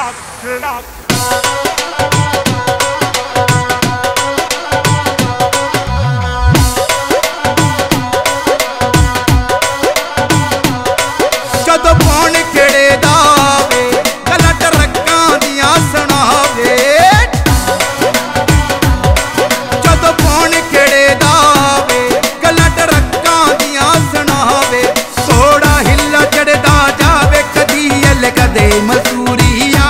जदों पौन खेड़े दावे गल्लां ट्रक्कां दियां सुणावे, जदों पौन खेड़े दावे गल्लां ट्रक्कां दियां सुणावे, थोड़ा हिला चढ़दा जावे कदी अल कदे मसूरिया,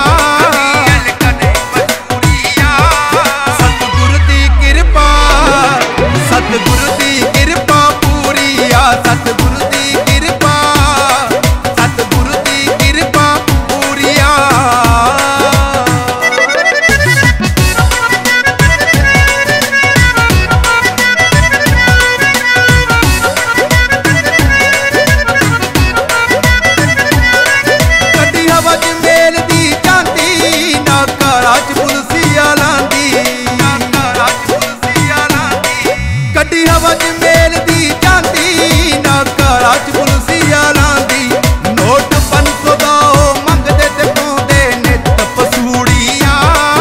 सतगुरु दी कृपा, सतगुरु दी कृपा पूरी आ, सतगुरु दी कृपा, सतगुरु दी कृपा पूरी आ। कड्डी हवा च मेल दी जांदी नाका राज पुलसिया लांदी, कड्डी हवा च मेल दी जांदी नाका राज पुलसिया लांदी, नोट 500 दा ओ मंगदे ते पाउंदे नित पसूड़ियां,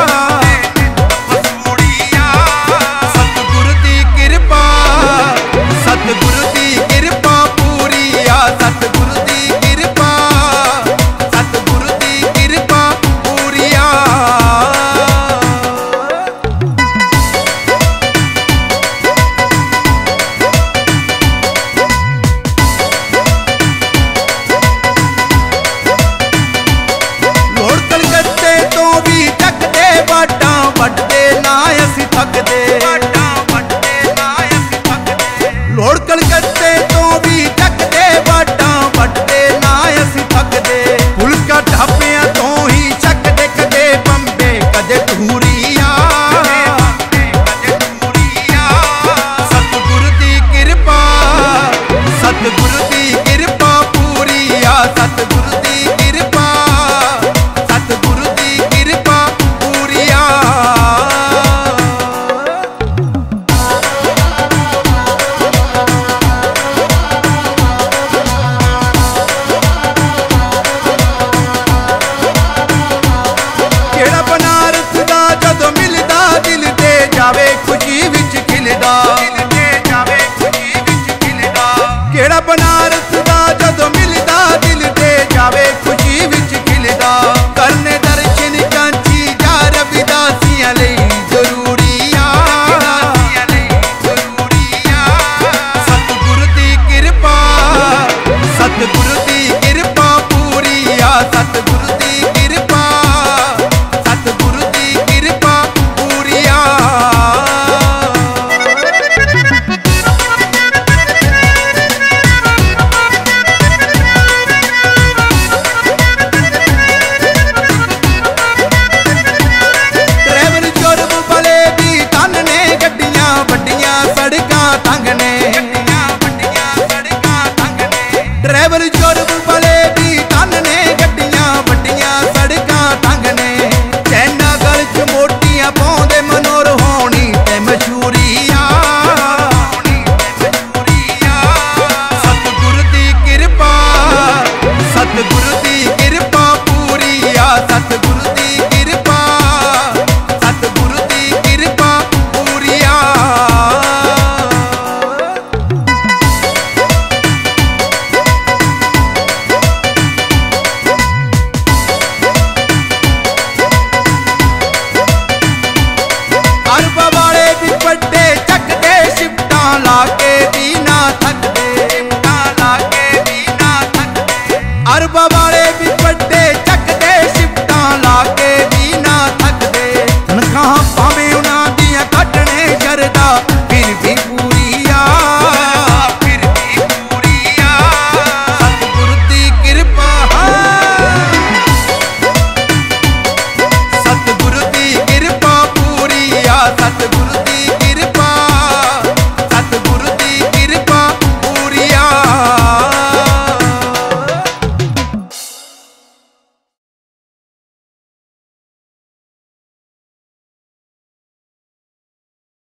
सतगुरु दी कृपा, सतगुरु दी कृपा पूरी आ, सतगुरु दी कृपा, सतगुरु दी कृपा पूरी आ। लोड़ कलकत्ते तो भी चकदे बाटां वड्डदे ना असीं थकदे, लोड़ कलकत्ते तो भी चकदे बाटां वड्डदे ना असीं थकदे, फुलका ढाबियां तो ही छकदे कदे बंबे कदे टूरियां, सतगुरु दी कृपा, सतगुरु दी कृपा पूरी आ, सतगुरु दी कृपा, सतगुरु दी कृपा पूरी आ। केड़ा बनारस दा जदों मिलदा दिल ते जावे खुशी विच खिलदा, केड़ा बनारस दा जदों मिलदा दिल ते जावे खुशी विच खिलदा, करने दर्शन कांची जा रविदासियां लई जरूरियां, सतगुरु दी कृपा, सतगुरु दी कृपा पूरी आ, सतगुरु दी कृपा, सतगुरु दी कृपा पूरी आ। ड्राइवर जोरब वाले दी तन ने गड्डियां वड्डियां सड़कां तंग ने,